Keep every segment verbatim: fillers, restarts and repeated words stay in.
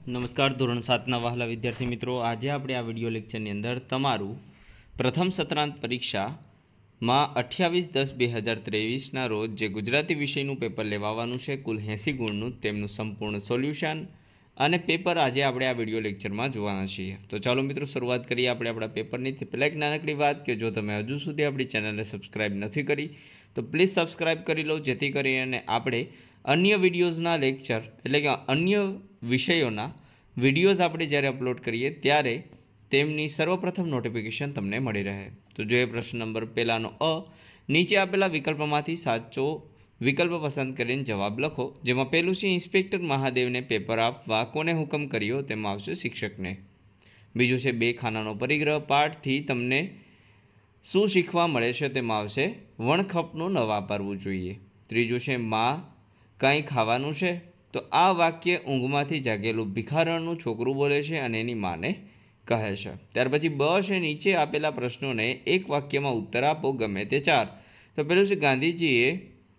नमस्कार धोरण सातना वहाला विद्यार्थी मित्रों, आज आपणे आ विडियो लेक्चरनी अंदर तमारू प्रथम सत्रांत परीक्षा में अठावीस दस बे हज़ार तेवीस रोज जे गुजराती विषयનું पेपर लेवावानुं छे कुल एंसी गुणનું तेमनुं संपूर्ण सोल्यूशन અને पेपर आज આપણે આ વિડિયો લેક્ચરમાં જોવાના છીએ। તો ચાલો મિત્રો શરૂઆત કરીએ આપણે આપણા પેપરની। પહેલાં એક નાનકડી વાત કે જો તમે હજુ સુધી આપણી ચેનલને સબસ્ક્રાઇબ નથી કરી તો પ્લીઝ સબસ્ક્રાઇબ કરી લો, જેથી કરીને આપણે अन्य विडियोज़ना लेक्चर एटले के अन्य विषयोना विडियोज़ आपणे ज्यारे अपलोड करीए त्यारे तेमनी सर्वप्रथम नोटिफिकेशन तमने मळी रहे। तो जो प्रश्न नंबर पहलानो अ, नीचे आपेला विकल्पमांथी साचो विकल्प पसंद करीने जवाब लखो। जेमां पहेलुं छे इंस्पेक्टर महादेवने पेपर आपवा कोने हुकम कर्यो, तेमां आवशे शिक्षकने। बीजुं छे बे खानानो परिग्रह पाठथी तमने शुं शीखवा मळे छे, तेमां आवशे वणखपनुं न वापरवुं जोईए। त्रीजुं छे मां कांई खावानुं छे, तो आ वाक्य ऊँघमांथी जागेलुं भिखारणनुं छोकरुं बोले छे अने एनी माने कहे छे। त्यार पछी ब छे नीचे आपेला प्रश्नोने एक वाक्यमां उत्तर आपो, गमे ते चार। तो पेलुं छे गांधीजीए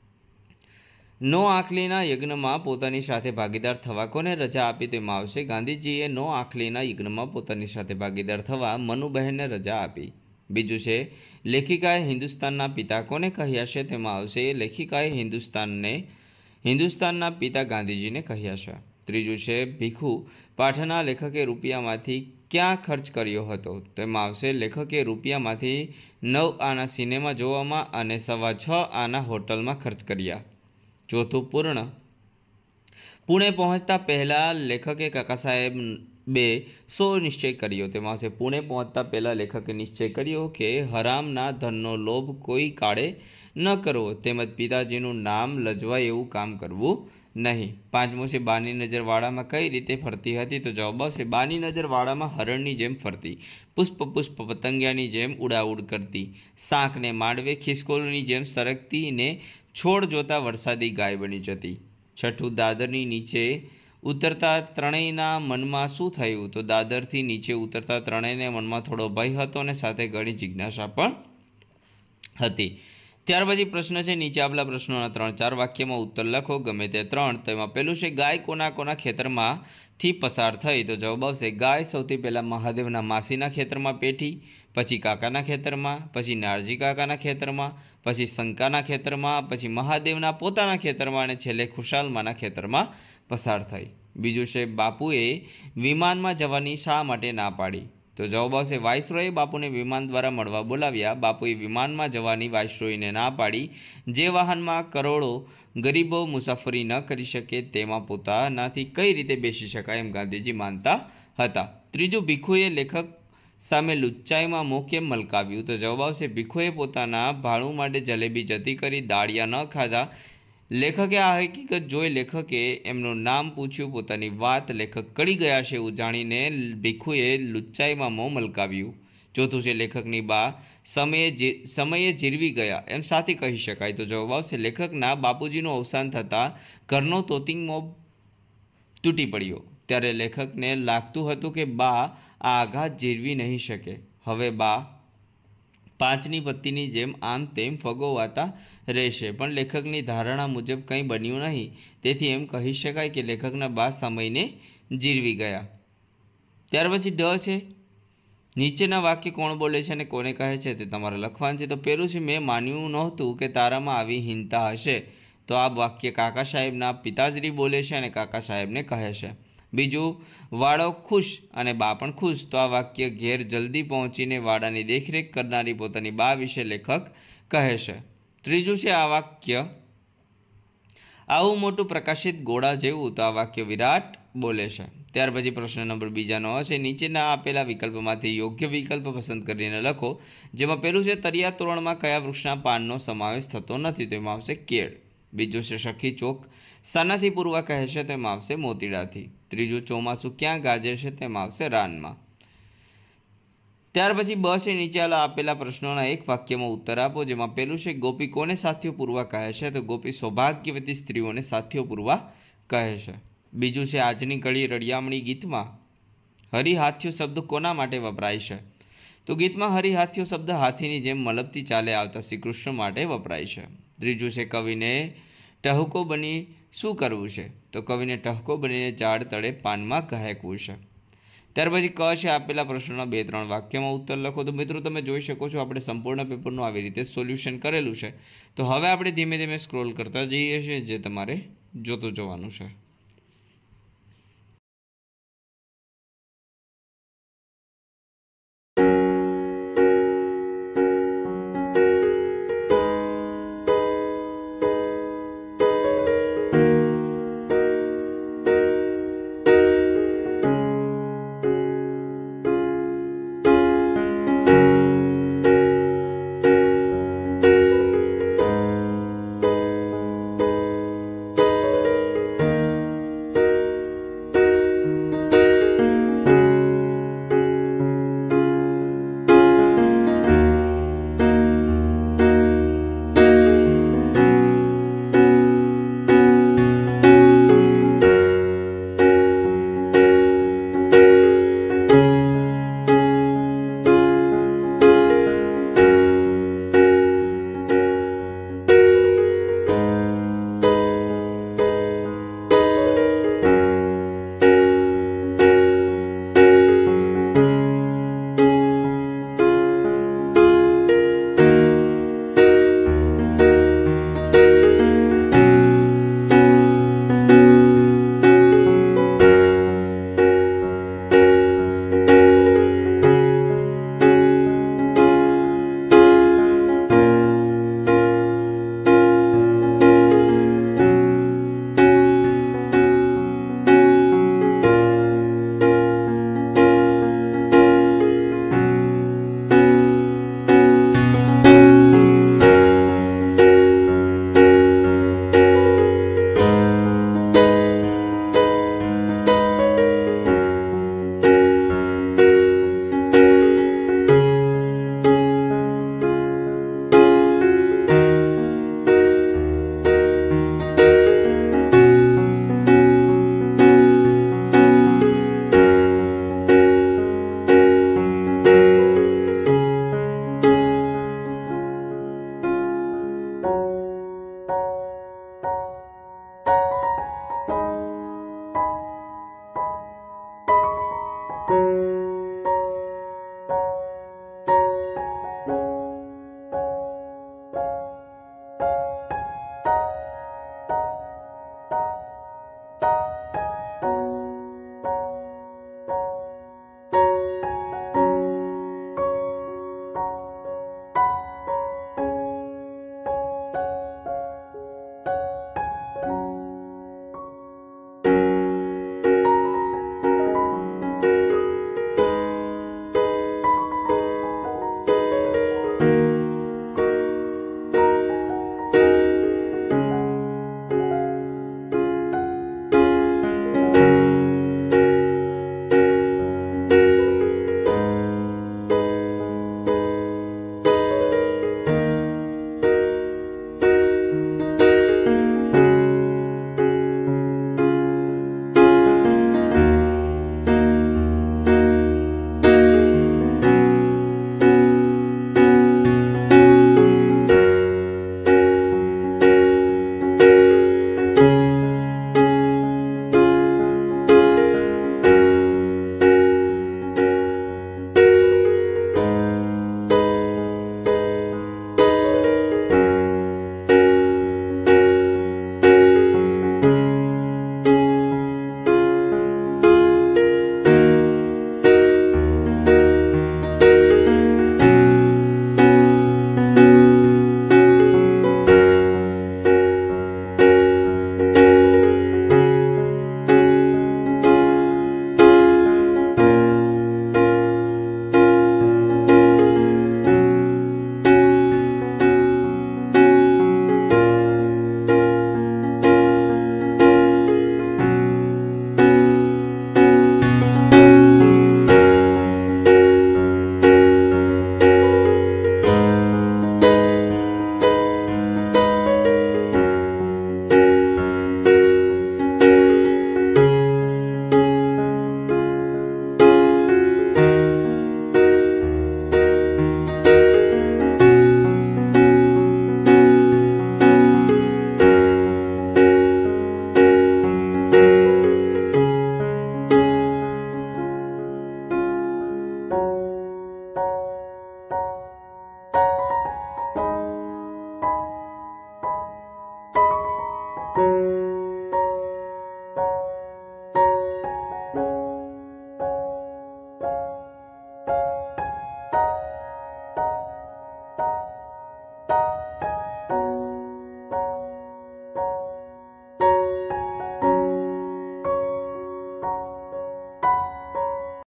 नो आखलीना यज्ञमां पोतानी साथे भागीदार थवा कोने रजा आपी, तेमां आवशे गांधीजीए नो आखलीना यज्ञमां पोतानी साथे भागीदार थवा मनुबहेनने रजा आपी। बीजुं छे लेखिकाए हिंदुस्तानना पिता कोने कह्या छे, तेमां आवशे लेखिकाए हिंदुस्तानने हिंदुस्तानना पिता गांधीजी ने कह्या छे। त्रीजुं छे भीखू पाठना लेखके रूपियामांथी क्या खर्च कर्यो हतो, तेमां आवशे लेखके रूपियामांथी नौ आना सिनेमा जोवामां अने सवा छ आना होटलमां खर्च कर्या। चौथुं पूर्ण पुणे पहोंचता पहला लेखके काका साहेब बे सो निश्चय कर्यो, तेमां आवशे पुणे पहोंचता पहला लेखके निश्चय कर्यो के हरामना धननो लोभ कोई काळे न करवो, तेमज पिताजीनुं नाम लजवाय एवुं काम करवुं नहीं। पांचमो छे बानी नजर वाड़ामां कई रीते फरती हती, तो जवाब आवशे बानी नजर वाड़ामां हरणनी जेम फरती, पुष्प पुष्प पतंगियानी जेम उड़ाउड़ करती, शांखने मांडवे खिसकोलीनी जेम सरकती ने छोड़ जोता वरसादी गाय बनी जती। छठुं दादरनी नीचे उतरता त्रणेयना मनमा शुं थयुं, तो दादरथी नीचे उतरता त्रणेयने मनमा थोड़ो भय हतो ने साथे घणी जिज्ञासा पण हती। त्यार पछी प्रश्न है नीचे आपला प्रश्नों त्रण चार वाक्य में उत्तर लखो, गमे ते त्रण। तो पेलुं छे गाय कोना कोना खेतर में थी पसार थई, तो जवाब आवशे गाय सौथी पहला महादेवना मासीना खेतर में पेठी, पछी काकाना खेतर में, पछी नारजी काकाना खेतर में, पछी शंकाना खेतर में, पछी महादेवना पोताना खेतर में, छेल्ले खुशालमाना खेतर में पसार थई। बीजुं छे बापुए विमान में जवानी शा माटे ना पाड़ी, तो जवाब आवशे वायसरोए बापुने विमान द्वारा मळवा बोलाव्या, बापुए विमान में जवानी वायसरोयने ना पाड़ी। जे वाहन में करोड़ों गरीबों मुसाफरी न करी शके तेमां पोतानाथी कई रीते बेसी शकाय एम गांधीजी मानता हता। त्रीजुं भीखुए लेखक सामे लुच्चाई में मों केम मलकाव्युं, तो जवाब आवशे भीखुए पोताना भाड़ू माटे जलेबी जती करी, दाळिया न खाधा। लेखके आ हकीकत जोई लेखके एमनुं नाम पूछ्युं, पोतानी वात लेखक कड़ी गया छे एवुं जाणीने भीखुए लुच्चाईमां मों मलकाव्युं। चौथुं छे लेखकनी बा समये जी समये जीरवी गया एम साथी कही शकाय, तो जवाब आवशे लेखकना बापूजीनुं अवसान थता घरनो तोतिंग मोह तूटी पड्यो, त्यारे लेखकने लागतुं हतुं के बा आ आघात जीरवी नहीं शके। हवे बा पांचनी पत्तीनी जेम आम तेम फगोवाता रहेशे, पण लेखकनी धारणा मुजब कंई बन्युं नहीं, तेथी एम कही शकाय के लेखकना बा समयने जीरवी गया। त्यार पछी ड छे नीचेना वाक्य कोण बोले छे अने कोने कहे छे ते तमारे लखवानुं छे। तो पेलुं छे मैं मान्युं नहोतुं के तारामां आवी हीनता हशे, तो आ वाक्य काका साहेबना पिताश्री बोले छे अने काका साहेबने कहे छे। बीजू वाड़ो खुश अने बा पण खुश, तो आ वाक्य घेर जल्दी पहोंचीने वाड़ानी देखरेख करनारी पोतानी बा विषे लेखक कहे छे। त्रीजू छे आ वाक्य आवुं मोटुं प्रकाशित गोळा जेवुं, तो आ वाक्य विराट बोले छे। त्यार पछी प्रश्न नंबर बीजानो हशे नीचेना आपेला विकल्पमांथी योग्य विकल्प पसंद करीने लखो। जेमां पेलुं छे तरिया तोरणमां कया वृक्षना पाननो समावेश थतो नथी, तेमां आवशे केळ। बीजुं छे सखी चोक सानाथी पूरवा कहे छे, तेमां आवशे मोतीडाथी। त्रीजुं चोमासुं क्यां गाजे छे, तेमां आवशे राનમાં। त्यार पछी ब छे नीचे आपेला प्रश्नोना एक वाक्यमां उत्तर आपो, जेमां पेलुं छे गोपी कोने साथीओ पूरवा कहे छे, तो गोपी सौभाग्यवती स्त्रीओने साथीओ पूरवा कहे छे। बीजुं छे आजनी कड़ी रड़ियामणी गीतमां हरी हाथीओ शब्द कोना माटे वपराय छे, तो गीतमां हरी हाथीओ शब्द हाथीनी जेम मलबती चाले आवता श्रीकृष्ण माटे वपराय छे। त्रीजुं छे कविने टहुको बनी શું કરવું છે? તો કવિને ટહકો બનીને ઝાડ તળે પાનમાં ઘાયકવું છે. ત્યાર પછી ક છે આપેલા પ્રશ્નોના બે ત્રણ વાક્યમાં ઉત્તર લખો. તો મિત્રો તમે જોઈ શકો છો આપણે સંપૂર્ણ પેપરનું આવી રીતે સોલ્યુશન કરેલું છે. તો હવે આપણે ધીમે ધીમે સ્ક્રોલ કરતા જઈએ છીએ, જે તમારે જોતું જવાનું છે.